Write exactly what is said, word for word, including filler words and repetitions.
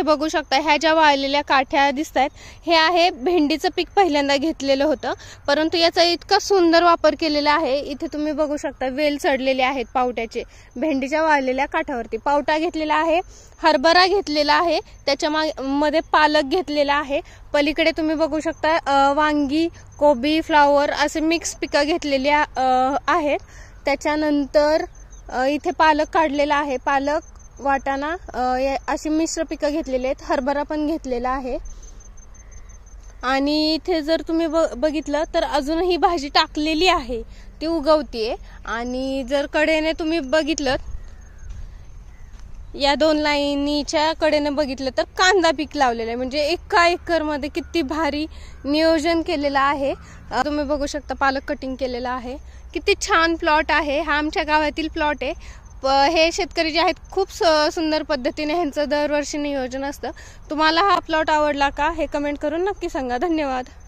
बघू शकता ह्या ज्या वाळलेल्या काठ्या दिसतायत हे आहे भेंडीचं पीक पहिल्यांदा घेतलेलं होतं, परंतु याचा इतका सुंदर वापर केलेला आहे। इथे तुम्ही बघू शकता वेल चढलेले आहेत पावट्याचे भेंडीच्या वाळलेल्या काठावरती। पावटा घेतलेला आहे, हरभरा घेतलेला आहे, त्याच्या मध्ये पालक घेतलेला आहे। पलीकडे तुम्ही बघू शकता वांगी, कोबी, फ्लावर असे मिक्स पिकं घेतलेली आहेत। त्याच्यानंतर इथे पालक काढलेला आहे, पालक, वाटाणा अशी मिश्र पिकं घेतलेली आहेत। हरभरा पण घेतलेला आहे। आणि इथे जर तुम्ही बघितलं तर अजूनही भाजी टाकलेली आहे, ती उगवतीये। आणि जर कडेने तुम्ही बघितलं या दोन लाईनीच्या कडेने बघितलं तर कांदा पीक लावलेलं आहे, म्हणजे एका एकर मध्ये किती भारी नियोजन केलेलं आहे। तुम्ही बघू शकता पालक कटिंग केलेला आहे, किती छान प्लॉट आहे। हा आमच्या गावातील प्लॉट आहे। हे शेतकरी जे आहेत खूप सुंदर पद्धतीने ह्यांचं दरवर्षी नियोजन असतं। तुम्हाला हा प्लॉट आवडला का हे कमेंट करून नक्की सांगा। धन्यवाद।